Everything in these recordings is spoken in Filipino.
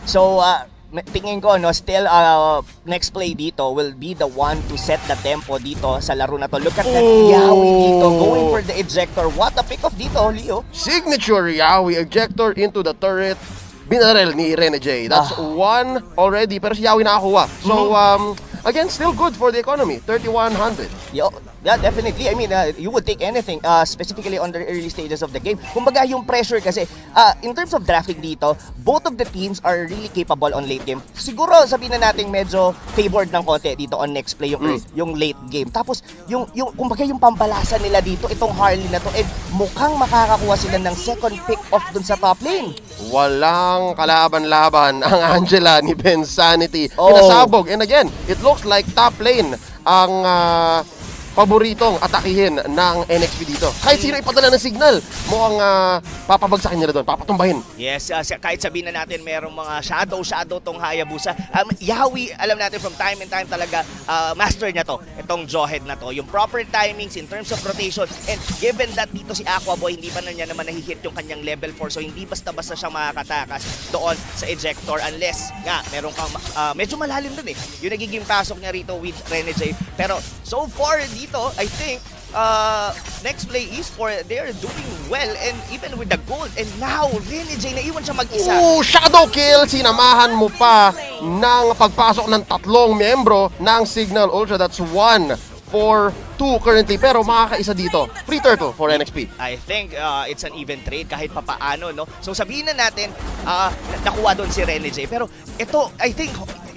So, tingin ko, no, still, Nexplay dito will be the one to set the tempo dito sa laro na to. Look at that Yawi dito, going for the ejector. What a pick-off dito, Leo. Signature Yawi ejector into the turret. Binarel ni Rene J. That's one already, pero si Yawi nakakuha. So, again, still good for the economy. 3,100. Yeah, definitely. I mean, you would take anything, specifically on the early stages of the game. Kumbaga, yung pressure kasi, in terms of drafting dito, both of the teams are really capable on late game. Siguro, sabihin na natin medyo favored ng konti dito on Nexplay yung late game. Tapos, kumbaga yung pambalasan nila dito, itong Harley na to, mukhang makakakuha sila ng second pick off dun sa top lane. Walang kalaban-laban ang Angela ni Ben Sanity. Pinasabog. And again, it looks like top lane ang paboritong atakihin ng NXP dito. Kahit sino ipadala ng signal, mukhang papabagsakin nila doon, papatumbahin. Yes, kahit sabihin na natin merong mga shadow tong Hayabusa. Yawi, alam natin from time and time talaga, master niya to, itong jawhead na to. Yung proper timings in terms of rotation, and given that dito si Aquaboy, hindi pa na niya naman nahihit yung kanyang level 4, so hindi basta-basta siya makakatakas doon sa ejector unless nga, meron kang, medyo malalim dun yung nagiging pasok niya rito with Rene J. Pero so far, dito, I think Nexplay Esports, they're doing well, and even with the gold, and now Rene J naiwan siya mag-isa. Shadow kill, sinamahan mo pa ng pagpasok ng tatlong miyembro ng Cignal Ultra. That's 1 for 2 currently, pero makakaisa dito. Free turtle for NXP. I think it's an even trade kahit papaano, no? So sabihin na natin, nakuha doon si Rene J. Pero ito, I think,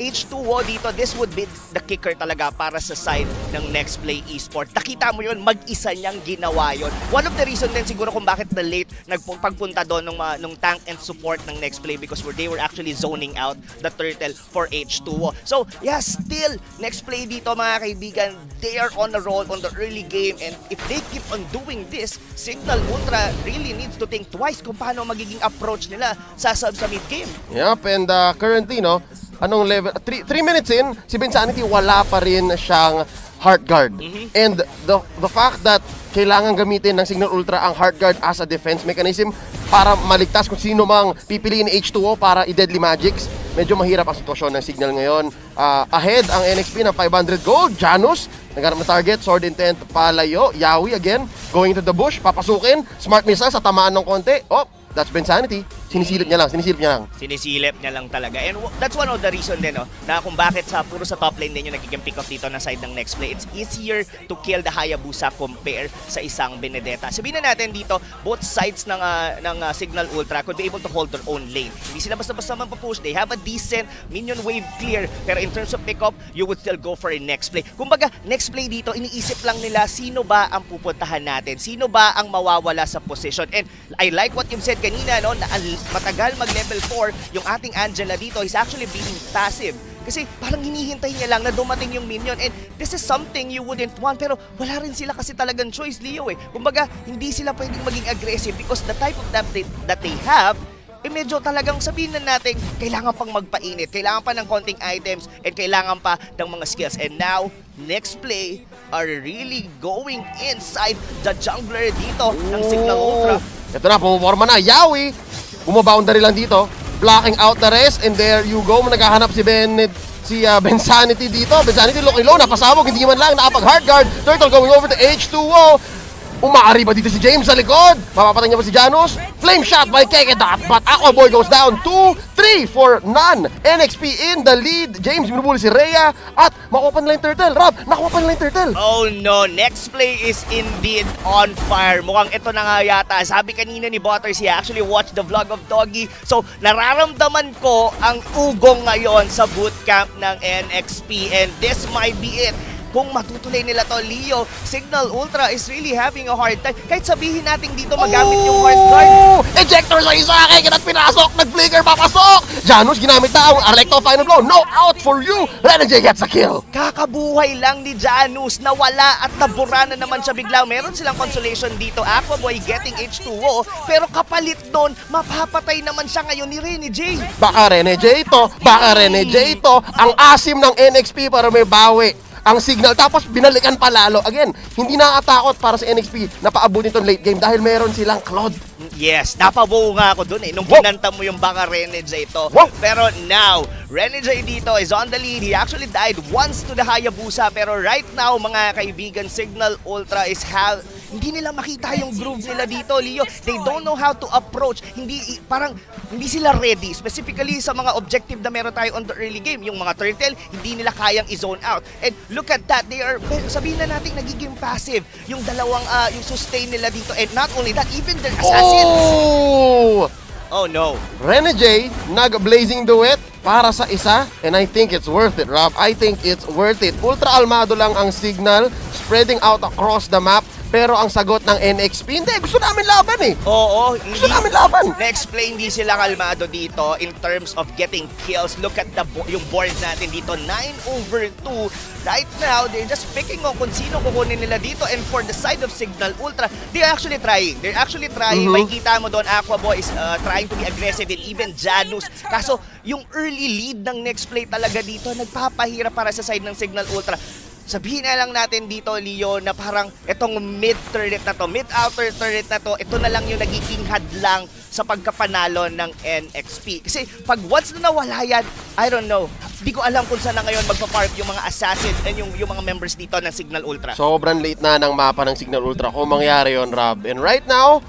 H2O dito, this would be the kicker talaga para sa side ng Nexplay Esports. Nakita mo yun, mag-isa niyang ginawa yun. One of the reason din siguro kung bakit the late nagpagpunta doon nung tank and support ng Nexplay, because they were actually zoning out the turtle for H2O. So, yeah, still, Nexplay dito mga kaibigan, they are on the roll on the early game, and if they keep on doing this, Cignal Ultra really needs to think twice kung paano magiging approach nila sa mid game. Yep, and currently, no, anong level? 3 minutes in, si Ben Sanity wala pa rin siyang heart guard. And the fact that kailangan gamitin ng Cignal Ultra ang heart guard as a defense mechanism para maligtas kung sino mang pipiliin ni H2O para i-deadly magics, medyo mahirap ang sitwasyon ng Cignal ngayon. Ahead ang NXP ng 500 gold. Janus, naghanap na target, sword intent, palayo. Yawi again, going to the bush, papasukin. Smart missile sa tamaan ng konti. Oh, that's Ben Sanity. Sinisilip niya lang. Sinisilip niya lang talaga. And that's one of the reason din, no, na kung bakit puro sa top lane din yung nagiging pick-off dito na side ng Nexplay. It's easier to kill the Hayabusa compare sa isang Benedetta. Sabihin na natin dito, both sides ng Cignal Ultra could be able to hold their own lane. Hindi sila basta-basta magpapush. They have a decent minion wave clear. Pero in terms of pick-up, you would still go for a Nexplay. Kumbaga, Nexplay dito, iniisip lang nila sino ba ang pupuntahan natin? Sino ba ang mawawala sa position? And I like what you've said kanina, no, na matagal mag-level 4 yung ating Angela dito is actually being passive. Kasi parang hinihintay niya lang na dumating yung minion, and this is something you wouldn't want, pero wala rin sila kasi talagang choice, Leo Kumbaga, hindi sila pwedeng maging aggressive because the type of that they have, medyo talagang sabihin na natin, kailangan pang magpainit, kailangan pa ng konting items, and kailangan pa ng mga skills. And now, Nexplay are really going inside the jungler dito ng Cignal Ultra. Ito na, pumuporma na. Yawi, bumaboundary lang dito, blocking out the rest, and there you go. Naghahanap si Ben Sanity dito. Ben Sanity looking low, napasabog, hindi man lang nakapag-hard guard. Turtle going over to H2O. Umaari ba dito si James sa likod? Mapapatay niya ba si Janus? Flame shot by Kekedat, but Aquaboy goes down. 2-3 for none. NXP in the lead. James minubuli si Rhea at makuha pa nila yung turtle. Rob, nakuha pa nila yung turtle. Oh no, Nexplay is indeed on fire. Mukhang ito na nga yata. Sabi kanina ni Butters, he actually watched the vlog of Doggy. So, nararamdaman ko ang ugong ngayon sa bootcamp ng NXP, and this might be it. Kung matutuloy nila to, Leo, Cignal Ultra is really having a hard time. Kahit sabihin natin dito magamit yung hard guard. Ejector sa isa, kinat pinasok, nag-flicker, papasok! Janus ginamit na ang Arlecto final blow. No out for you! Rene J gets a kill. Kakabuhay lang ni Janus, nawala at nabura na naman siya bigla. Meron silang consolation dito, Aquaboy getting H2O, pero kapalit doon, mapapatay naman siya ngayon ni Rene J. Baka Rene J ito, ang asim ng NXP para may bawi ang Cignal, tapos binalikan palalo. Again, hindi nakakatakot para sa NXP na paabutin itong late game dahil meron silang Claude. Yes, napabuo nga ako dun nung kinanta mo yung baka Renegade ito. Pero now, Renegade dito is on the lead. He actually died once to the Hayabusa, pero right now, mga kaibigan, Cignal Ultra is hindi nila makita yung groove nila dito, Leo. They don't know how to approach. Hindi sila ready, specifically sa mga objective na meron tayo on the early game. Yung mga turtle, hindi nila kayang i-zone out. And look at that, sabihin na natin nagiging passive yung dalawang, yung sustain nila dito. And not only that, even their assassins. Oh no. Renegade, nag-blazing duet para sa isa, and I think it's worth it, Rob. I think it's worth it. Ultra almado lang ang Cignal, spreading out across the map. Pero ang sagot ng NXP, hindi, gusto namin laban eh. Oo, gusto namin laban. Nexplay, hindi sila kalmado dito in terms of getting kills. Look at yung board natin dito, 9/2. Right now, they're just picking on kung sino kukunin nila dito. And for the side of Cignal Ultra, they're actually trying. May kita mo doon, Aquaboy is trying to be aggressive, and even Janus. Kaso, yung early lead ng Nexplay talaga dito, nagpapahirap para sa side ng Cignal Ultra. Sabihin na lang natin dito, Leo, na parang itong mid-turret na to, mid-outer turret na to, ito na lang yung nagiging hadlang sa pagkapanalo ng NXP. Kasi pag once na nawala yan, I don't know, di ko alam kung saan na ngayon magpa-park yung mga assassins and yung mga members dito ng Cignal Ultra. Sobrang late na ng mapa ng Cignal Ultra kung mangyari yon, Rob. And right now,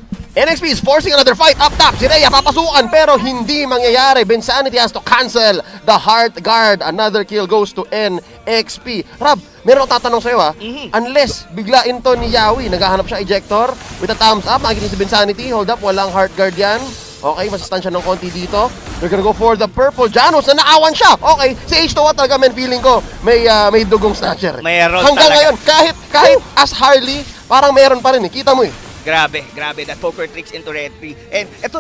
NXP is forcing another fight up top. Si Rhea papasukan pero hindi mangyayari. Bensanity has to cancel the Heart Guard. Another kill goes to NXP. Rob, meron akong tatanong sa'yo Unless biglain to ni Yawi, naghahanap siya ejector with a thumbs up. Makikita si Bensanity. Hold up, walang Heart Guard yan. Okay, masustansya ng konti dito. They're gonna go for the purple Janus na naawan siya. Okay, si H2O talaga, men, feeling ko may dugong snatcher. Mayroon hanggang talaga. Ngayon, kahit as Harley, parang meron pa rin eh. Kita mo eh. Grabe, that poker tricks into retry. And ito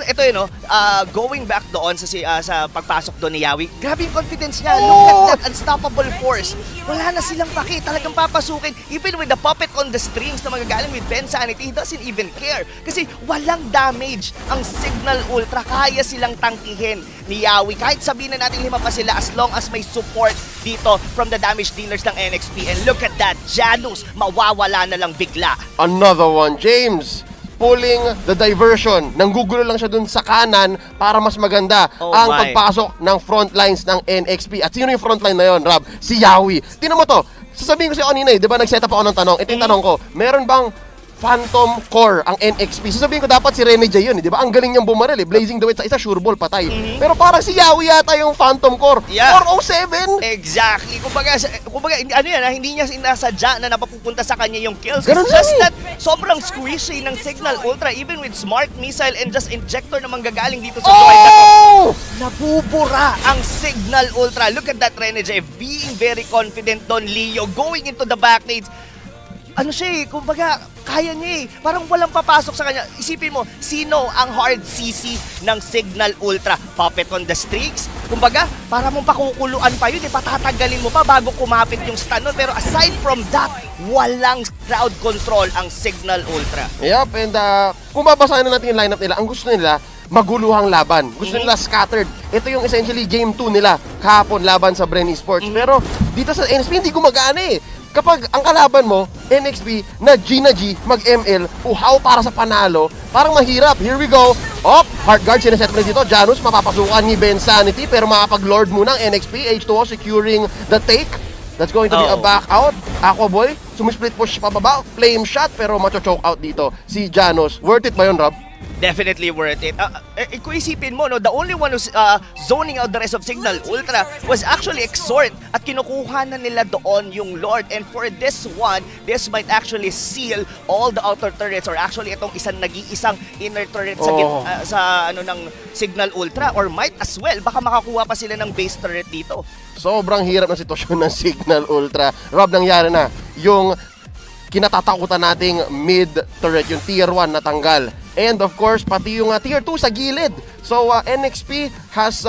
going back doon sa pagpasok doon ni Yawi, grabe yung confidence niya. Look at that unstoppable force. Wala na silang paki, talagang papasukin. Even with the puppet on the strings na magagaling with Bensanity, he doesn't even care. Kasi walang damage ang Cignal Ultra. Kaya silang tangkihin ni Yawi. Kahit sabihin na natin 5 pa sila, as long as may support dito from the damage dealers ng NXP. And look at that, Janus, mawawala na lang bigla. Another one, James, pulling the diversion. Nanggugulo lang siya dun sa kanan para mas maganda ang pagpasok ng front lines ng NXP. At sino yung front line na yon, Rob? Si Yawi. Tingnan mo to. Sasabihin ko sa'yo kanina di ba nag-set up ako ng tanong? Ito yung tanong ko, meron bang Phantom Core ang NXP? Sasabihin ko dapat si Renegade yun, di ba? Ang galing niyang bumaril Blazing Duet sa isa, sure ball, patay. Pero parang si Yawi yata yung Phantom Core. 407? Exactly. Kumbaga ano yan, hindi niya sinasadya na napapupunta sa kanya yung kills. Ganun It's just that sobrang squishy ng Cignal Ultra, even with smart missile and just injector na manggagaling dito sa droid na to. Nabubura ang Cignal Ultra. Look at that Renegade, being very confident doon, Leo, going into the backnades. Ano siya kumbaga, kaya niya parang walang papasok sa kanya. Isipin mo, sino ang hard CC ng Cignal Ultra? Puppet on the strings? Kumbaga, para mong pakukuluan pa yun, patatagalin mo pa bago kumapit yung stun nun. Pero aside from that, walang crowd control ang Cignal Ultra. Yup, and kung babasahin na natin yung lineup nila, ang gusto nila, maguluhang laban. Gusto nila scattered. Ito yung essentially game 2 nila kahapon laban sa Bren Esports. Pero dito sa NXP, hindi gumagana Kapag ang kalaban mo, NXP, na G, mag-ML, uhaw para sa panalo, parang mahirap. Here we go. Heart Guard, sineset mo dito. Janus, mapapasukan ni Bensanity, pero makapag-lord muna ang NXP. H2O securing the take. That's going to be a back out. Aquaboy, sumisplit push pababa. Flame shot, pero macho-choke out dito si Janus. Worth it ba yun, Rob? Definitely worth it. Kung isipin mo, the only one who's zoning out the rest of Cignal Ultra was actually Exhort at kinukuha na nila doon yung Lord. And for this one, this might actually seal all the outer turrets, or actually itong nag-iisang inner turret sa ng Cignal Ultra, or might as well, baka makakuha pa sila ng base turret dito. Sobrang hirap na sitwasyon ng Cignal Ultra. Rob, nangyari na yung kinatatakutan nating mid-turret, yung tier 1 na tanggal. And of course, pati yung tier 2 sa gilid. So NXP has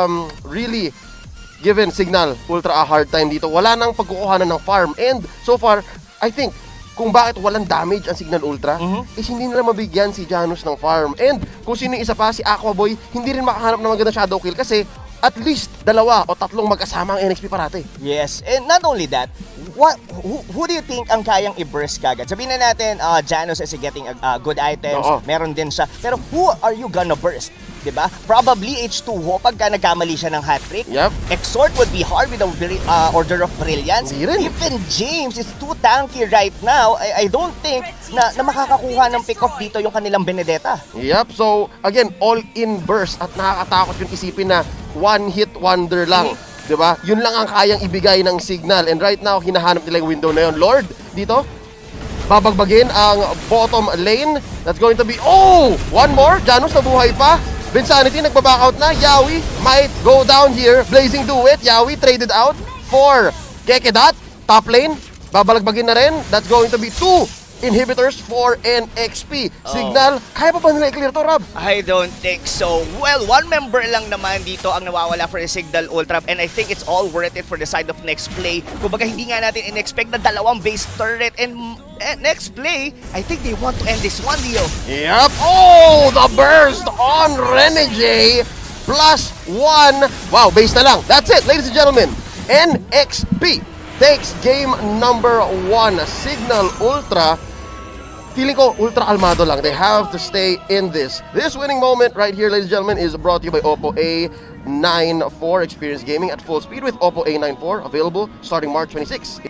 really given Cignal Ultra a hard time dito. Wala nang pagkukuhanan ng farm. And so far, I think, kung bakit walang damage ang Cignal Ultra, is hindi nila mabigyan si Janus ng farm. And kung sino yung isa pa, si Aquaboy, hindi rin makahanap ng magandang shadow kill kasi at least 2 o 3 magkasama ang NXP parate. Yes, and not only that, who do you think ang kayang i-burst kagad? Sabihin na natin, Janus is getting good items, meron din siya. Pero who are you gonna burst? Diba? Probably H2O pagka nagkamali siya ng hat-trick. Exort would be hard with the Order of Brilliance. Even James is too tanky right now. I don't think na makakakuha ng pick-off dito yung kanilang Benedetta. So again, all-in burst at nakakatakot yung isipin na one-hit wonder lang. Diba? Yun lang ang kayang ibigay ng Cignal. And right now, hinahanap nila yung window na yun. Lord, dito, babagbagin ang bottom lane. That's going to be, one more. Janus nabuhay pa. Vinsanity nagbaback out na. Yawi might go down here. Blazing Duet. Yawi traded out for Kekedat. Top lane. Babalagbagin na rin. That's going to be 2 inhibitors for NXP. Cignal, kaya pa ba nila i-clear to, Rob? I don't think so. Well, 1 member lang naman dito ang nawawala for the Cignal Ultra, and I think it's all worth it for the side of Nexplay. Kumbaga, hindi nga natin in-expect na 2 base turret, and Nexplay, I think they want to end this one, Leo. The burst on Renegade plus 1. Wow, base na lang. That's it, ladies and gentlemen. NXP takes game number 1. Cignal Ultra, feeling ko ultra kalmado lang. They have to stay in this. This winning moment right here, ladies and gentlemen, is brought to you by Oppo A94. Experience gaming at full speed with Oppo A94. Available starting March 26.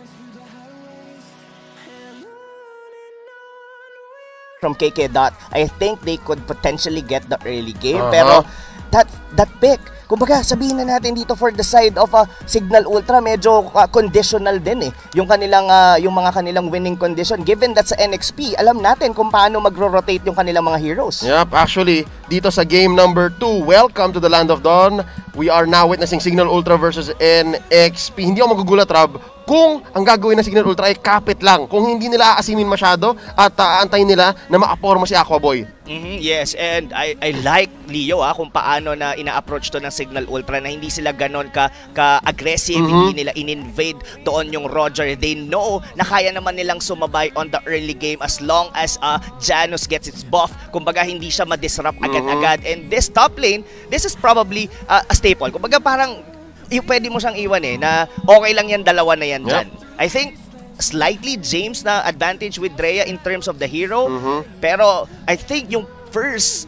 From Kekedat, I think they could potentially get the early game. Pero that pick, kumbaga sabihin na natin dito for the side of Cignal Ultra, medyo conditional din yung kanilang yung mga kanilang winning condition. Given that sa NXP, alam natin kung paano magro-rotate yung kanilang mga heroes. Actually, dito sa game number 2, welcome to the Land of Dawn. We are now witnessing Cignal Ultra versus NXP. Hindi ako magugulat, Rob, kung ang gagawin ng Cignal Ultra ay kapit lang. Kung hindi nila aasimin masyado at aantayin nila na makaporma si Aquaboy. Yes, and I like Leo kung paano na ina-approach to ng Cignal Ultra, na hindi sila ganon ka-aggressive, hindi nila in-invade doon yung Roger. They know na kaya naman nilang sumabay on the early game as long as Janus gets its buff. Kumbaga hindi siya ma-disrupt agad-agad. And this top lane, this is probably a staple. Kumbaga parang pwede mo siyang iwan na okay lang yan, 2 na yan dyan. I think slightly James na advantage with Drea in terms of the hero. Pero I think yung first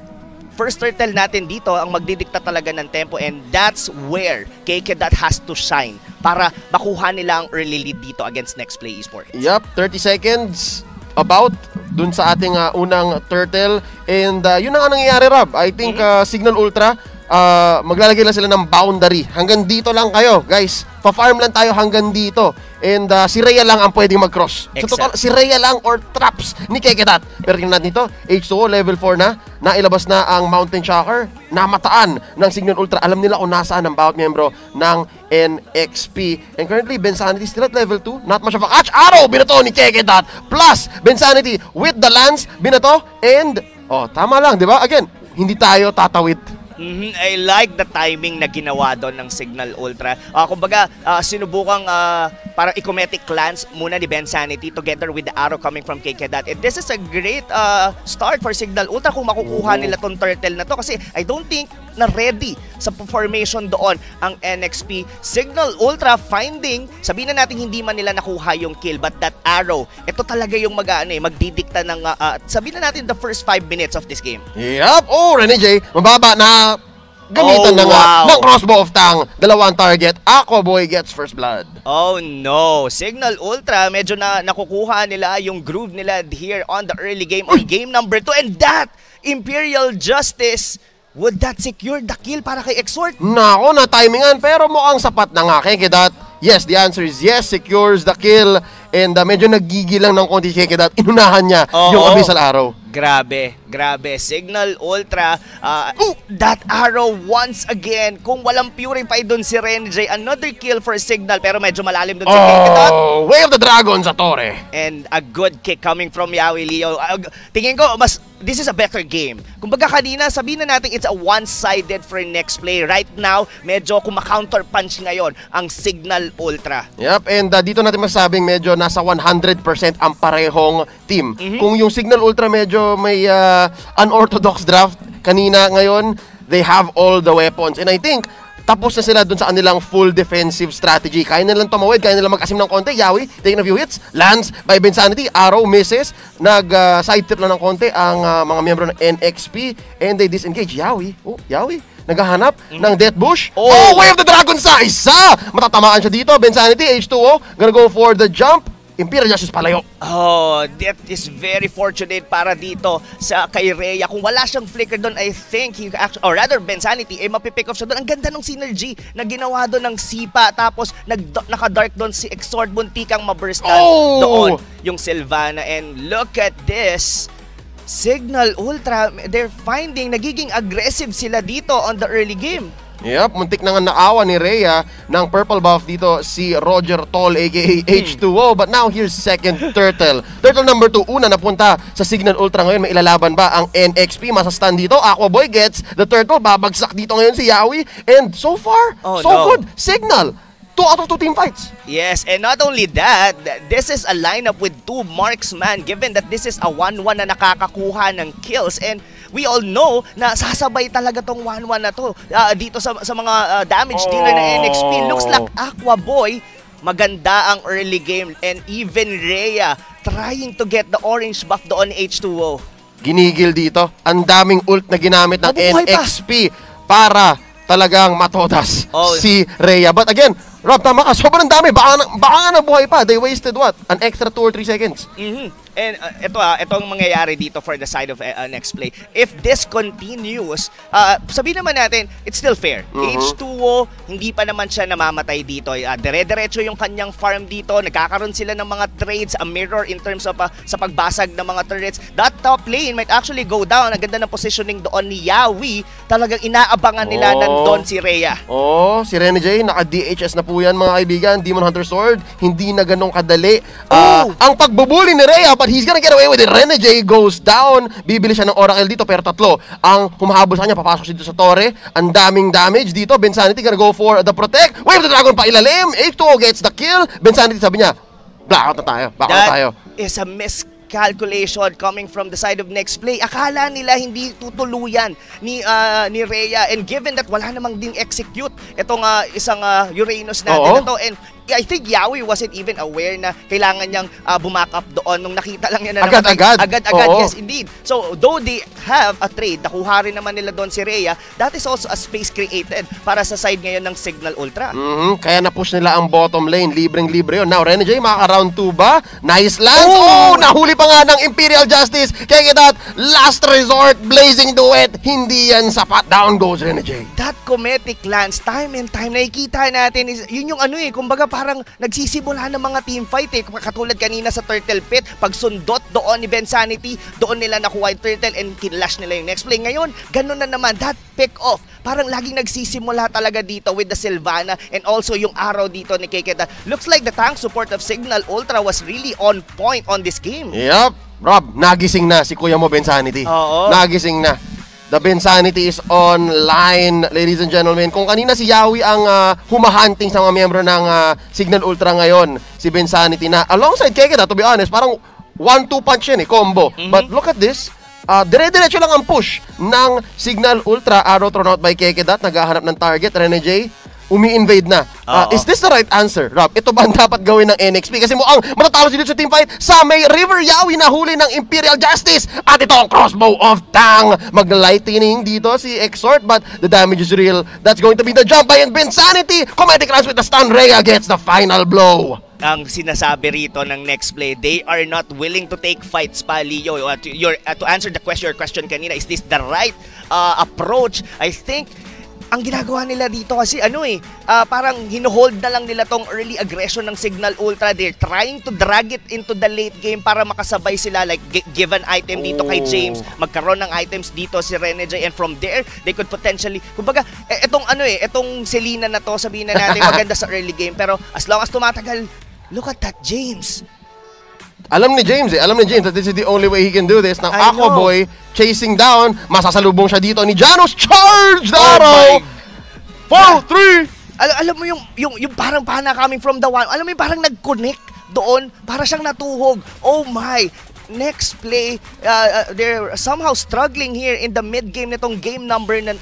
turtle natin dito ang magdidikta talaga ng tempo, and that's where Kekedat has to shine para makuha nila ang early lead dito against Nexplay Esports. 30 seconds about dun sa ating unang turtle, and yun ang nangyayari, Rob. I think Cignal Ultra, maglalagay lang sila ng boundary. Hanggang dito lang kayo, guys. Pa-farm lang tayo hanggang dito. And si Rhea lang ang pwedeng mag-cross. So, totoo, si Rhea lang or traps ni Kekedat. Pero tingnan natin ito, H2O level 4 na. Nailabas na ang Mountain Shocker. Namataan ng Cignal Ultra. Alam nila kung nasaan ang bawat membro ng NXP. And currently, Bensanity still at level 2. Not much of a catch. Arrow, binato ni Kekedat. Plus, Bensanity with the lance, binato. And, tama lang, di ba? Again, hindi tayo tatawid. I like the timing na ginawa doon ng Cignal Ultra. Kumbaga, sinubukang parang ecometic glance muna ni Bensanity together with the arrow coming from Kekedat. And this is a great start for Cignal Ultra kung makukuha nila tong turtle na to, kasi I don't think na ready sa formation doon ang NXP. Cignal Ultra finding, sabihin na natin hindi man nila nakuha yung kill, but that arrow, ito talaga yung magdidikta ng, sabihin na natin the first 5 minutes of this game. Renegade, mababa na gamitan ng crossbow of Tang. 2 target. Aquaboy gets first blood. Oh no, Cignal Ultra, medyo nakukuha nila yung groove nila here on the early game on game number 2, and that Imperial Justice, would that secure the kill para kay Exort? Nako, na-timingan, pero mukhang sapat na nga kay Kekedat. Yes, the answer is yes, secures the kill. And medyo nagigil lang ng konti si Kekedat. Inunahan niya yung Abyssal Arrow. Grabe. Cignal Ultra, that arrow once again. Kung walang purify dun si Renjay, another kill for Cignal, pero medyo malalim dun si Kekedat. Way of the Dragon sa Torre. And a good kick coming from Yawi Leo. Tingin ko, this is a better game. Kumbaga kanina, sabihin na natin it's a one-sided for Nexplay. Right now, medyo kumaka-counter punch ngayon ang Cignal Ultra. And dito natin masabing medyo nasa 100% ang parehong team. Kung yung Cignal Ultra medyo may unorthodox draft kanina, ngayon they have all the weapons. And I think, tapos na sila dun sa kanilang full defensive strategy. Kaya nilang tumawid, kaya nilang mag-asim ng konti. Yawi, taking a few hits, lands by Bensanity, arrow, misses. Nag-side trip lang ng konti ang mga miyembro ng NXP and they disengage. Yawi, naghahanap ng Death Bush. Way of the Dragon sa isa! Matatamaan siya dito. Bensanity, H2O, gonna go for the jump. Imperial Justice palayo. That is very fortunate para dito sa kay Rhea. Kung wala siyang flicker doon, I think he actually, or rather Bensanity, mapipick off siya doon. Ang ganda ng synergy na ginawa doon ng Sipa. Tapos naka-dark doon si Exort, buntikang maburstan doon yung Sylvana. And look at this. Cignal Ultra, they're finding, nagiging aggressive sila dito on the early game. Yep, muntik na nga naawa ni Rhea ng purple buff dito si Roger Toll aka H2O. But now here's second Turtle. Turtle number 2, una napunta sa Cignal Ultra ngayon. May ilalaban ba ang NXP? Masastan dito. Aqua Boy gets the Turtle. Babagsak dito ngayon si Yawi. And so far, good. Cignal, 2 out of 2 team fights. Yes, and not only that, this is a lineup with 2 marksman given that this is a 1-1 na nakakakuha ng kills. And we all know na sasabay talaga tong 1-1 na to dito sa mga damage dealer ng NXP. Looks like Aqua Boy, maganda ang early game. And even Rhea trying to get the orange buff doon H2O. Ginigil dito. Ang daming ult na ginamit ng NXP para talagang matodas si Rhea. But again, Rob, tama ka. Sobrang dami. Baka nga nabuhay pa. They wasted what? An extra 2 or 3 seconds. And ito ang mangyayari dito for the side of Nexplay. If this continues, sabihin naman natin, it's still fair. H2O, hindi pa naman siya namamatay dito. Dire-diretso yung kanyang farm dito. Nagkakaroon sila ng mga trades, a mirror in terms of sa pagbasag ng mga turrets. That top lane might actually go down. Ang ganda ng positioning doon ni Yawi. Talagang inaabangan nila nandun si Rhea. Si Rene J, naka-DHS na po yan mga kaibigan. Demon Hunter Sword, hindi na ganong kadali. Ang pagbubuli ni Rhea, but he's gonna get away with it. Rene J goes down. Bibili siya ng Oracle dito, pero 3 ang humahabol sa kanya. Papasok siya dito sa torre. Ang daming damage dito. Bensanity gonna go for the protect. Wave the Dragon pa ilalim. H2O gets the kill. Bensanity sabi niya, blackout na tayo. That is a miscalculation coming from the side of Nexplay. Akala nila hindi tutuluyan ni Rhea. And given that wala namang ding execute itong isang Uranus natin na to. And I think Yawi wasn't even aware na kailangan niyang bumack up doon nung nakita lang niya na agad-agad. Yes, indeed. So, though they have a trade, nakuha rin naman nila doon si Rhea, that is also a space created para sa side ngayon ng Cignal Ultra. Kaya na-push nila ang bottom lane. Libreng-libre yun. Now, Rene J, makaka-round 2 ba? Nice lands! Nahuli pa nga ng Imperial Justice. Kaya that last resort, blazing duet. Hindi yan sapat. Down goes Rene J. That Cometic lands, time and time, nakikita natin, yun yung kumbaga parang nagsisimula ng mga team fight katulad kanina sa Turtle Pit, pagsundot doon ni Bensanity, doon nila nakuha yung Turtle and kinlash nila yung Nexplay. Ngayon, ganun na naman, that pick off, parang laging nagsisimula talaga dito with the Sylvana and also yung arrow dito ni Keketa. Looks like the tank support of Cignal Ultra was really on point on this game. Yep, Rob, nagising na si kuya mo Bensanity. Nagising na. The Bensanity is online, ladies and gentlemen. Kung kanina si Yawi ang humahunting sa mga miyembro ng Cignal Ultra ngayon, si Bensanity na alongside Keketa, to be honest, parang 1-2 punch yan combo. But look at this, dire-diretso lang ang push ng Cignal Ultra. Arrow thrown out by Keketa, naghahanap ng target. Rene J, umi-invade na. Is this the right answer, Rob? Ito ba ang dapat gawin ng NXP? Kasi mukhang matatalo sila sa team fight sa may River. Yawi na huli ng Imperial Justice. At ito ang crossbow of Tang. Mag-lightning dito si Exort, but the damage is real. That's going to be the jump by Bensanity. Cometic runs with the stun. Rhea gets the final blow. Ang sinasabi rito ng Nexplay, they are not willing to take fights pa, Leo. To answer the question kanina, is this the right approach? I think ang ginagawa nila dito kasi parang hinuhold na lang nila tong early aggression ng Cignal Ultra. They're trying to drag it into the late game para makasabay sila, like give an item dito kay James, magkaroon ng items dito si Rene J, and from there they could potentially, kumbaga etong Selena na to, sabihin na natin maganda sa early game, pero as long as tumatagal, look at that James. Alam ni James that this is the only way he can do this. Nang Aqua Boy chasing down, masasalubong siya dito ni Janus. Charge the arrow! 4-3! Alam mo yung parang pana coming from the one, alam mo yung parang nag-connect doon, para siyang natuhog. Oh my! Nexplay, they're somehow struggling here in the mid-game nitong game number 2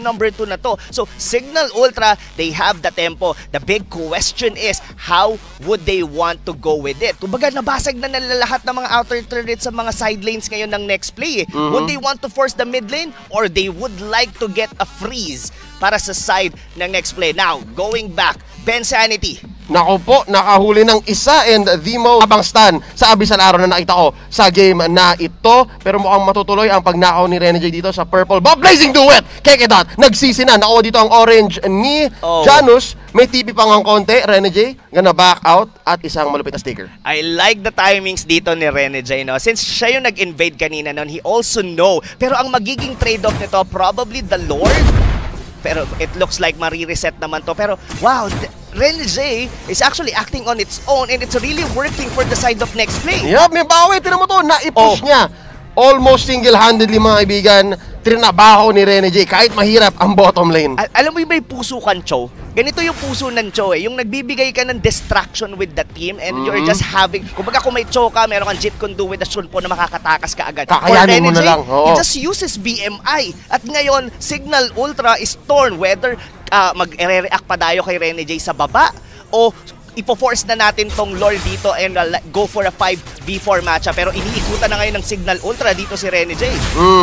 na to. So, Cignal Ultra, they have the tempo. The big question is, how would they want to go with it? Kumbaga, nabasag na lahat ng mga outer turrets sa mga side lanes ngayon ng Nexplay. Would they want to force the mid lane or they would like to get a freeze para sa side ng Nexplay? Now, going back, Bensanity. Nako po, nakahuli ng isa and the mo abang stun sa abisal araw na nakita ko sa game na ito. Pero mukhang matutuloy ang pagnakaw ni Renegade dito sa purple. Bob Blazing Duet! Kekedot, nagsisi na. Nakuha dito ang orange ni Janus. May TP pang ang konti. Renegade, gonna back out at isang malupit na sticker. I like the timings dito ni Renegade, no? Since siya yung nag-invade kanina nun, he also know. Pero ang magiging trade-off nito, probably the Lord. Pero it looks like marireset naman to. Pero wow, Renegade is actually acting on its own and it's really working for the side of Nexplay. Yup, may bawi. Tinan mo to, naipush niya. Almost single-handedly mga kaibigan, trinabaho ni Renegade kahit mahirap ang bottom lane. Alam mo yung may puso kan, Cho? Ganito yung puso ng Cho eh. Yung nagbibigay ka ng distraction with the team and you're just having, kumbaga kung may Cho ka, meron kang Jeet Kundu with the Shunpo na makakatakas ka agad. Kakayanin mo na lang. He just uses BMI. At ngayon, Cignal Ultra is torn whether mag-react pa tayo kay Renegade sa baba o ipo-force na natin tong lore dito and go for a 5v4 matchup. Pero iniikutan na ngayon ng Cignal Ultra dito si Renegade.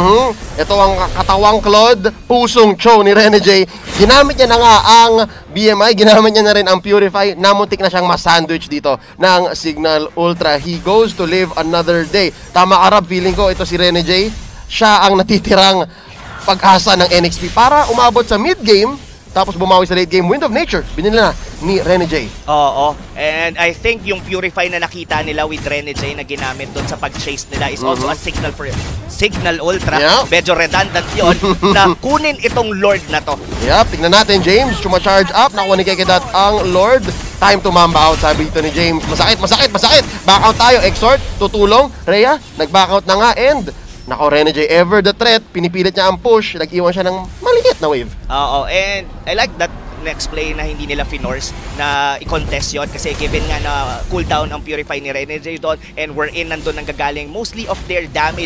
Ito ang katawang Claude, pusong Cho ni Renegade. Ginamit niya na nga ang BMI, ginamit niya na rin ang Purify. Namuntik na siyang masandwich dito ng Cignal Ultra. He goes to live another day. Tama Arab, feeling ko ito si Renegade. Siya ang natitirang pag-asa ng NXP para umabot sa mid-game. Tapos bumawi sa late game, Wind of Nature, binili na ni Renegade. Oo, and I think yung Purify na nakita nila with Renegade na ginamit doon sa pag-chase nila is also a signal for Cignal Ultra. Medyo redundant yun na kunin itong Lord na to. Tingnan natin, James, charge up, nakuha ni Kekedat ang Lord. Time to mamba out, sabi dito ni James. Masakit, masakit, masakit. Back out tayo, Exhort, tutulong. Rhea, nag-back out na nga and nako, Renegade, ever the threat, pinipilit niya ang push, nag-iwan siya ng maliit na wave. Oo, and I like that Nexplay na hindi nila finorce na i-contest yun kasi given nga na cooldown ang Purify ni Renegade doon and we're in nandun ang gagaling mostly of their damage.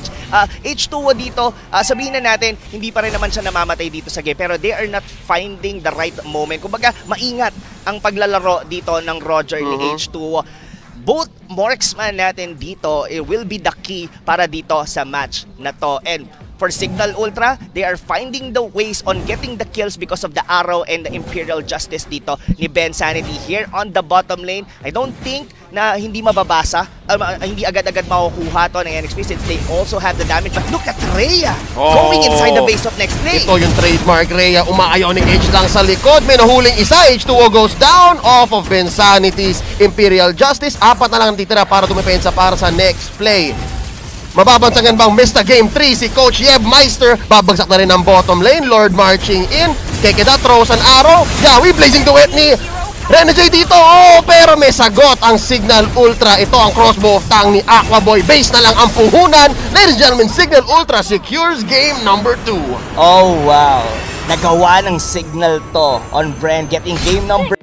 H2O dito, sabihin na natin, hindi pa rin naman siya namamatay dito sa game pero they are not finding the right moment. Kumbaga, maingat ang paglalaro dito ng Roger ni H2O. Both marksman natin dito, it will be the key para dito sa match na to. And for Cignal Ultra, they are finding the ways on getting the kills because of the Arrow and the Imperial Justice dito ni Bensanity here on the bottom lane. I don't think na hindi mababasa, hindi agad-agad makukuha to ng NXP since they also have the damage. But look at Rhea going inside the base of Nexplay. Ito yung trademark Rhea, umaayoning H lang sa likod. May nahuling isa, H2O goes down off of Bensanity's Imperial Justice. Apat na lang natitira para dumepensa para sa Nexplay. Mababansagan bang Mr. Game 3 si Coach Yeb Meister? Babagsak na rin ang bottom lane. Lord marching in. Kekeda throws an arrow. Yawi blazing duet ni Renegade dito. Pero may sagot ang Cignal Ultra. Ito ang crossbow of tang ni Aquaboy. Base na lang ang puhunan. Ladies and gentlemen, Cignal Ultra secures game number 2. Oh wow. Nagawa ng Cignal to on brand getting game number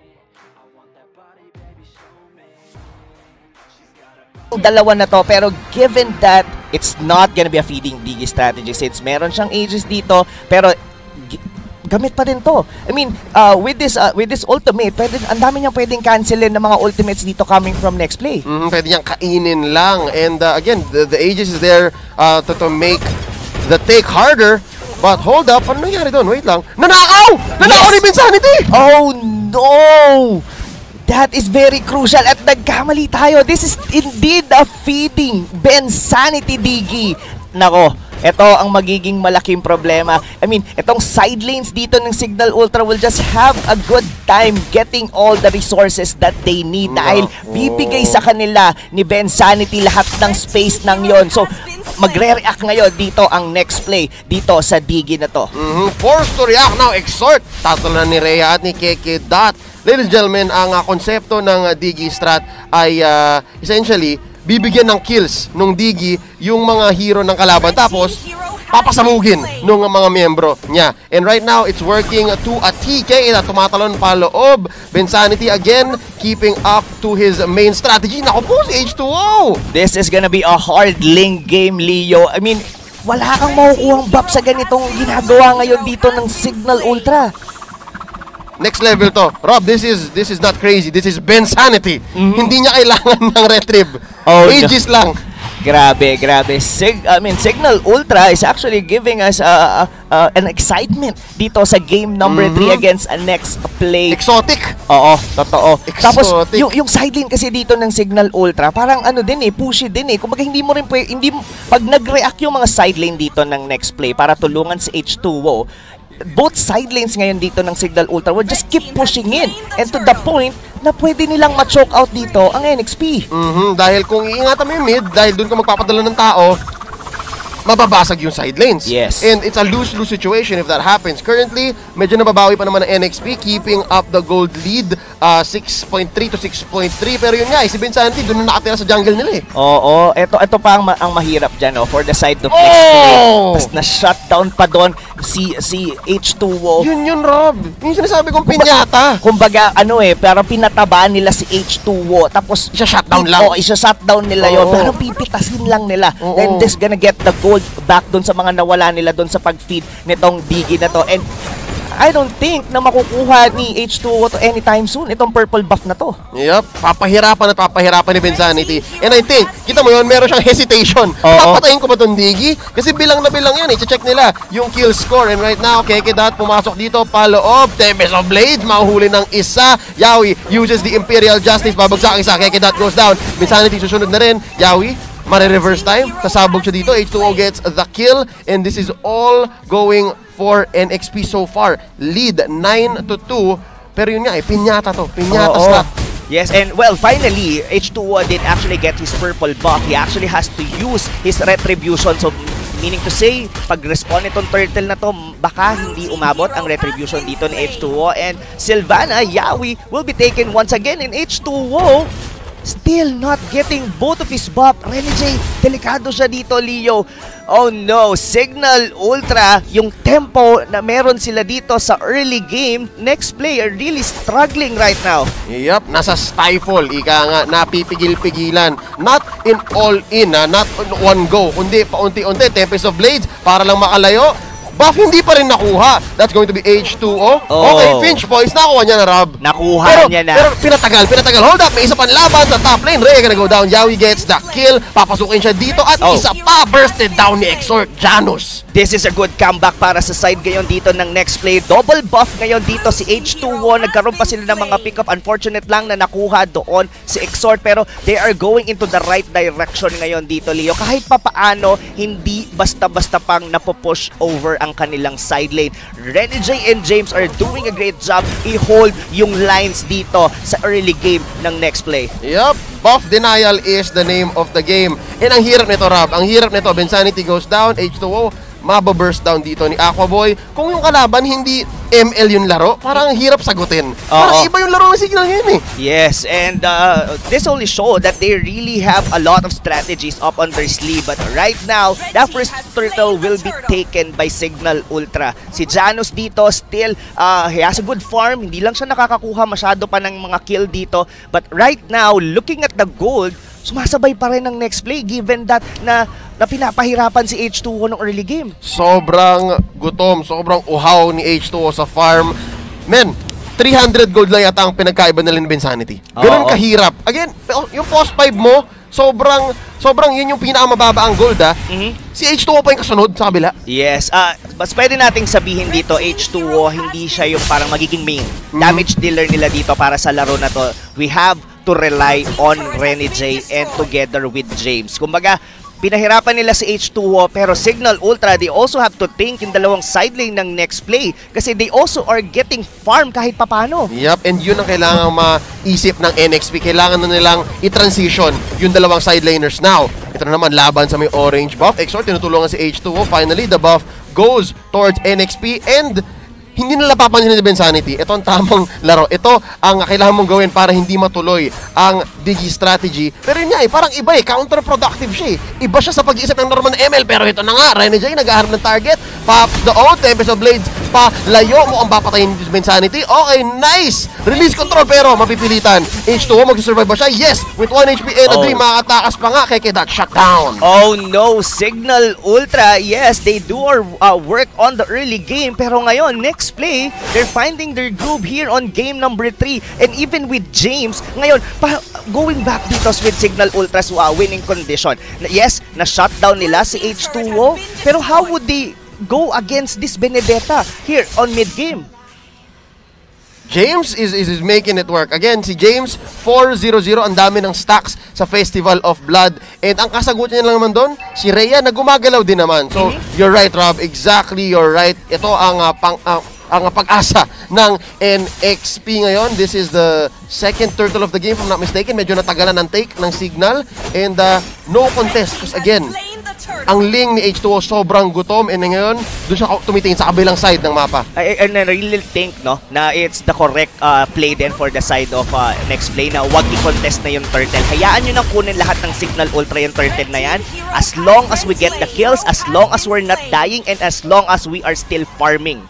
dalawa na to, pero given that it's not gonna be a feeding Digi strategy since meron siyang ages dito, pero gamit pa din to. I mean, with this ultimate, ang dami niyang pwedeng cancelin ng mga ultimates dito coming from Nexplay. Pwede niyang kainin lang. And again, the ages is there to make the take harder. But hold up, ano nangyari doon? Wait lang. Nanakaw! Nanakaw ni Bensanity! Oh no! That is very crucial at nagkamali tayo. This is indeed a feeding Bensanity Digi. Nako, ito ang magiging malaking problema. I mean, itong side lanes dito ng Cignal Ultra will just have a good time getting all the resources that they need. Dahil bibigay sa kanila ni Bensanity lahat ng space ng yon. So, magre-react ngayon dito ang Nexplay dito sa Digi na to. Forced to react now, Exhort. Tatalunan ni Rhea at ni Kekedat. Ladies and gentlemen, ang konsepto ng Digi strat ay essentially bibigyan ng kills nung Digi yung mga hero ng kalaban. Tapos, papasamugin ng mga miyembro niya. And right now, it's working to a TK na tumatalon pa loob. Bensanity again, keeping up to his main strategy. Naku po, si H2O! This is gonna be a hard lane game, Leo. I mean, wala kang makukuhang buff sa ganitong ginagawa ngayon dito ng Cignal Ultra. Next level to. Rob, this is not crazy. This is Bensanity. Hindi niya kailangan ng retrieve. Ages lang. Grabe. Cignal Ultra is actually giving us an excitement dito sa game number 3 against a Nexplay. Exotic. Oo, totoo. Exotic. Tapos, yung sideline kasi dito ng Cignal Ultra, parang ano din pushy din Kumbaga hindi mo rin pag nag-react yung mga sideline dito ng Nexplay para tulungan si H2O, both sidelines ngayon dito ng Cignal Ultra will just keep pushing in. And to the point na pwede nilang ma-choke out dito ang NXP. Dahil kung iingatan mo yung mid, dahil doon ka magpapadala ng tao, mababasag yung side lanes. Yes. And it's a lose-lose situation if that happens. Currently, medyo nababawi pa naman ng NXP, keeping up the gold lead, 6.3 to 6.3. Pero yun nga, si Bensanity doon na nakatira sa jungle nila Oo, ito pa ang mahirap dyan for the side of Nexplay. Tapos na-shutdown pa doon si H2O. Yun, Rob. Yung sinasabi kong pinyata. Kumbaga, parang pinatabaan nila si H2O. Tapos, isa-shutdown lang. Isa-shutdown nila yun. Parang pipitasin lang nila. And this gonna get the gold back doon sa mga nawala nila doon sa pag-feed nitong Digi na to. And I don't think na makukuha ni H2O to anytime soon, itong purple buff na to. Yup, papahirapan ni Bensanity. And I think, kita mo yun, meron siyang hesitation. Papatayin ko ba itong Digi? Kasi bilang na bilang yan, i-check nila yung kill score. And right now, Kekedat pumasok dito, paloob, Tempest of Blades, mahuhuli ng isa. Yawi uses the Imperial Justice, babagsak isa, Kekedat goes down. Bensanity susunod na rin, Yawi, mare-reverse time, sasabog siya dito, H2O gets the kill, and this is all going for NXP so far. Lead 9 to 2, pero yun nga pinyata to, pinyata slot. Yes, and well, finally, H2O did actually get his purple buff. He actually has to use his retribution, so meaning to say, pag respawn itong turtle na to, baka hindi umabot ang retribution dito ni H2O, and Sylvana, Yawi will be taken once again, and H2O still not getting both of his buff. Renegade, delikado siya dito, Leo. Oh no, Cignal Ultra, yung tempo na meron sila dito sa early game, Nexplay are really struggling right now. Yup, nasa stifle, ika nga, napipigil-pigilan. Not in all-in, not in one go, kundi paunti-unti, Tempest of Blades, para lang makalayo. Buff hindi pa rin nakuha. That's going to be H2O. Okay, Finch Boys, nakuha niya na, Rob. Nakuha niya na. Pero pinatagal. Hold up, may isa pang laban sa top lane. Rhea gonna go down. Yawi gets the kill. Papasukin siya dito at isa pa bursted down ni Exort Janus. This is a good comeback para sa side ngayon dito ng Nexplay. Double buff ngayon dito si H2O. Nagkaroon pa sila ng mga pick-up. Unfortunate lang na nakuha doon si Exort. Pero they are going into the right direction ngayon dito, Leo. Kahit papaano, hindi basta-basta pang napopush over ang kanilang side lane. Renegade and James are doing a great job i-hold yung lines dito sa early game ng Nexplay. Yup, buff denial is the name of the game. And ang hirap nito, Rob. Ang hirap nito. Bensanity goes down. H2O mababurst down dito ni Aquaboy. Kung yung kalaban hindi ML yung laro, parang hirap sagutin. Parang iba yung laro ng Cignal ngayon Yes, and this only show that they really have a lot of strategies up on their sleeve. But right now, that first turtle will be taken by Cignal Ultra. Si Janus dito still, he has a good farm. Hindi lang siya nakakakuha masyado pa ng mga kill dito. But right now, looking at the gold, sumasabay pa rin ng Nexplay given that na pinapahirapan si H2O ng early game. Sobrang gutom, sobrang uhaw ni H2O sa farm. Men, 300 gold lang yata ang pinagkaiba nila ni Bensanity. Ganun kahirap. Again, yung post 5 mo, sobrang yun yung pinakamababa ang gold Si H2O pa yung kasunod sa kabila. Yes, mas pwede nating sabihin dito, H2O, hindi siya yung parang magiging main damage dealer nila dito para sa laro na to. We have to rely on Renegade and together with James. Kumbaga, pinahirapan nila si H2O pero Cignal Ultra, they also have to think yung dalawang side lane ng Nexplay kasi they also are getting farm kahit papano. Yup, and yun ang kailangan maisip ng NXP. Kailangan na nilang i-transition yung dalawang side laners now. Ito na naman, laban sa may orange buff. Exort, tinutulungan si H2O. Finally, the buff goes towards NXP and hindi nila papansin ni Bensanity. Ito ang tamang laro. Ito ang kailangan mong gawin para hindi matuloy ang Digi strategy. Pero yun nga parang iba counterproductive siya Iba siya sa pag-iisip ng normal na ML. Pero ito na nga, Renegade naghahanap ng target. Pop the Tempest of Blades, palayo mo ang papatayin ni Bensanity. Okay, nice! Release control pero mapipilitan. H2O, mag-survive ba siya? Yes! With 1 HP and a dream, makakatakas pa nga. Kaya that shutdown. Oh no, Cignal Ultra, yes, they do work on the early game. Pero ngayon, Nexplay, they're finding their groove here on game number 3. And even with James, ngayon, going back dito with Cignal Ultra's winning condition. Yes, na-shutdown nila si H2O. Pero how would they go against this Benedetta here on mid-game? James is making it work. Again, si James, 4-0-0. Ang dami ng stacks sa Festival of Blood. And ang kasagutan niya lang naman doon, si Rhea na gumagalaw din naman. So, you're right, Rob. Exactly, you're right. Ito ang pag-asa ng NXP ngayon. This is the second turtle of the game, if I'm not mistaken. Medyo natagalan ng take ng Cignal. And no contest. Because again, ang Ling ni H2O sobrang gutom. And ngayon, doon siya tumitingin sa kabilang side ng mapa. And I really think na it's the correct play then for the side of Nexplay na wag i-contest na yung turtle. Hayaan nyo nang kunin lahat ng Cignal Ultra yung turtle na yan. As long as we get the kills, as long as we're not dying, and as long as we are still farming.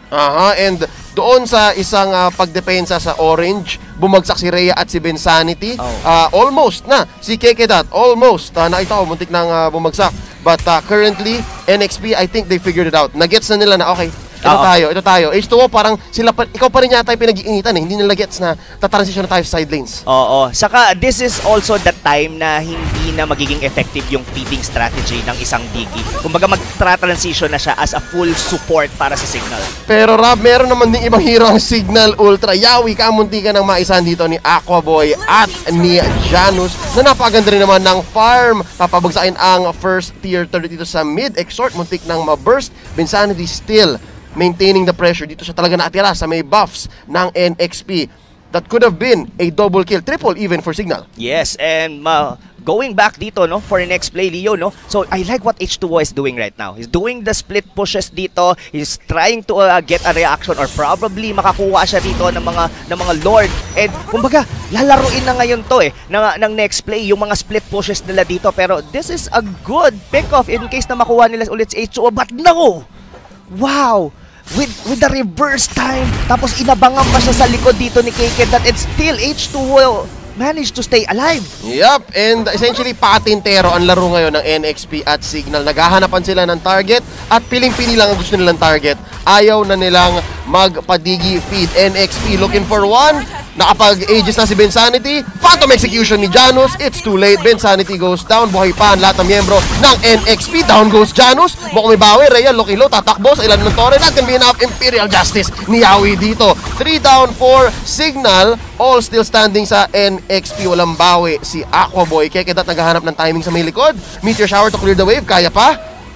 And doon sa isang pagdepensa sa orange, bumagsak si Rhea at si Bensanity. Almost na. Si Kekedat, almost. Nakita ko, muntik nang bumagsak. But currently, NXP, I think they figured it out. Nagets na nila na, okay, ito tayo. H2O, parang sila ikaw pa rin yata yung pinag-iinitan Hindi nila gets na tatransition na tayo sa side lanes. Oo. Saka, this is also the time na hindi na magiging effective yung feeding strategy ng isang Digi. Kumbaga, mag-transition na siya as a full support para sa Cignal. Pero Rob, meron naman din ibang hero ang Cignal Ultra. Yawi, kamunti ka ng maisahan dito ni Aquaboy at ni Janus na napaganda rin naman ng farm. Papabagsakin ang first tier turret dito sa mid. Exhort, muntik ng ma-burst. Bensanity still maintaining the pressure. Dito siya talaga natira sa may buffs ng NXP. That could have been a double kill, triple even for Cignal. Yes, and going back dito for Nexplay, Leo, so I like what H2O is doing right now. He's doing the split pushes dito. He's trying to get a reaction or probably makakuha siya dito ng mga Lord. And kumbaga, lalaruin na ngayon to ng Nexplay yung mga split pushes nila dito. Pero this is a good pick-off in case na makuha nila ulit si H2O. But no! Wow! With the reverse time, tapos inabangan pa siya sa likod dito ni KK that it's still H2O managed to stay alive. Yup, and essentially patintero ang laro ngayon ng NXP at Cignal. Naghahanapan sila ng target at piling-pili lang ang gusto nilang target. Ayaw na nilang magpadigi feed. NXP looking for one. Nakapag-ages na si Bensanity. Phantom execution ni Janus. It's too late. Bensanity goes down. Buhay pa ang lahat ng miyembro ng NXP. Down goes Janus. Mukhang may bawi. Rhea, low-kilo, tatakbo sa ilan ng tore. Not gonna be enough Imperial Justice ni Yawi dito. 3 down for Cignal. All still standing sa NXP. Walang bawi si Aquaboy. Kekedat naghahanap ng timing sa may likod. Meteor Shower to clear the wave. Kaya pa?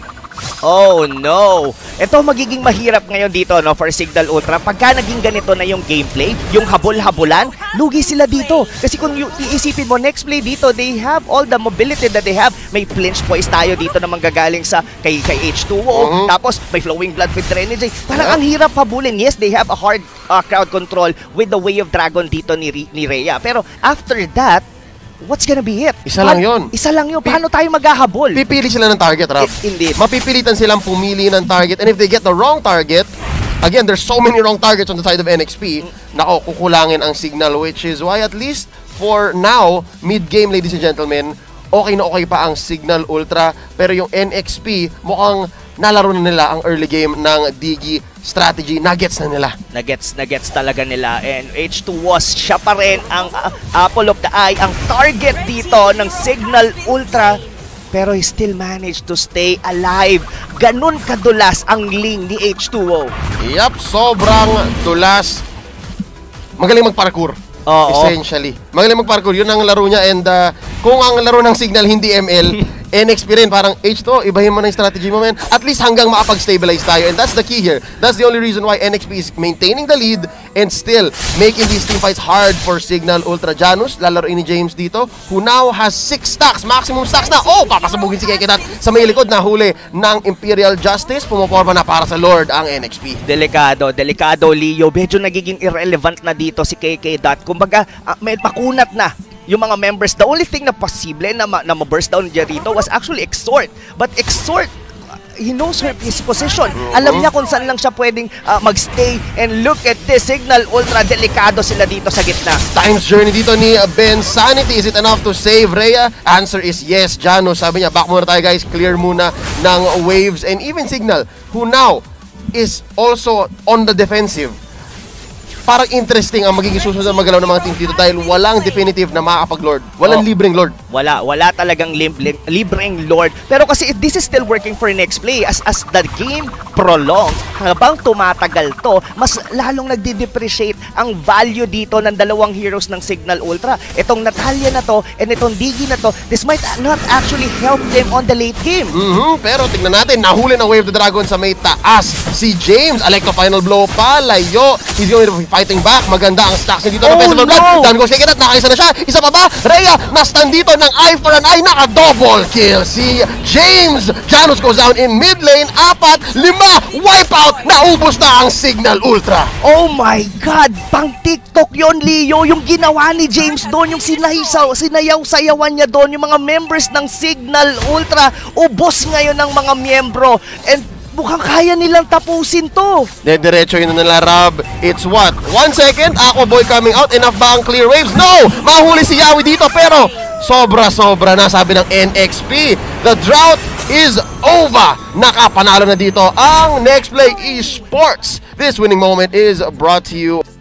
Oh no! Ito magiging mahirap ngayon dito for Cignal Ultra. Pagka naging ganito na yung gameplay, yung habol-habulan, lugi sila dito. Kasi kung iisipin mo, Nexplay dito, they have all the mobility that they have. May flinch poise tayo dito na manggagaling sa kay H2O. Tapos may flowing blood with Renegade. Parang ang hirap habulin. Yes, they have a hard crowd control with the Way of Dragon dito ni Rhea. Pero after that, what's gonna be it? Isa lang yun. Isa lang yun. Paano tayo maghahabol? Pipili sila ng target, Rap. Indeed. Mapipilitan silang pumili ng target. And if they get the wrong target, again, there's so many wrong targets on the side of NXP, nako, kukulangin ang Cignal, which is why at least for now, mid-game, ladies and gentlemen, okay na okay pa ang Cignal Ultra. Pero yung NXP, mukhang nalaro na nila ang early game ng Digi strategy. Nuggets na nila. Nuggets talaga nila. And H2O, siya pa rin ang apple of the eye, ang target dito ng Cignal Ultra. Pero he still managed to stay alive. Ganun kadulas ang Ling ni H2O. Yup, sobrang dulas. Magaling mag-parkour. Essentially. Magaling mag-parkour. Yun ang laro niya. And kung ang laro ng Cignal hindi ML, NXP rin, parang H2, ibahin mo na yung strategy mo, man. At least hanggang makapag-stabilize tayo. And that's the key here. That's the only reason why NXP is maintaining the lead and still making these team fights hard for Cignal, Ultra, Janus. Lalaroin ni James dito, who now has 6 stacks. Maximum stacks na. Oh, papasabugin si Kekedat sa may likod na huli ng Imperial Justice. Pumaporma na para sa Lord ang NXP. Delikado, Leo. Medyo nagiging irrelevant na dito si KK. Kumbaga, may makunat na yung mga members. The only thing na posible na ma-burst down niya rito was actually Exort. But Exort, he knows his position. Alam niya kung saan lang siya pwedeng magstay. And look at this, Cignal, Ultra, delikado sila dito sa gitna. Time's journey dito ni Ben Sanity. Is it enough to save Rhea? Answer is yes, Janus. Sabi niya, back muna tayo guys. Clear muna ng waves. And even Cignal, who now is also on the defensive. Parang interesting ang magiging susunod na magalaw ng mga team dito dahil walang definitive na makakapag-lord. Walang libreng lord. Wala talagang libreng lord. Pero kasi this is still working for Nexplay. As the game prolongs, habang tumatagal to, mas lalong nagde-depreciate ang value dito ng dalawang heroes ng Cignal Ultra. Itong Natalia na to and itong Digi na to, this might not actually help them on the late game. Pero tignan natin, nahuli ng Wave the Dragon sa may taas. Si James, Electro Final Blow pa, layo. He's going to be fighting back. Maganda ang stacks niya dito ng Festival Blood. Dan goes Kekedat, nakaisa na siya. Isa pa ba? Rhea, na-stand dito ng eye for an eye. Naka-double kill si James. Janus goes down in mid lane. 4, 5, wipeout. Naubos na ang Cignal Ultra. Oh my God! Pang TikTok yon, Leo. Yung ginawa ni James doon, yung sinayaw-sayawan niya doon, yung mga members ng Cignal Ultra, ubos ngayon ng mga miyembro. And mukhang kaya nilang tapusin to. Diretso yun na nila, Rob. It's what? 1 second? Aqua Boy coming out. Enough ba ang clear waves? No! Mahuli si Yawi dito pero sobra-sobra na, sabi ng NXP. The drought is over. Nakapanalo na dito ang Nexplay Esports. This winning moment is brought to you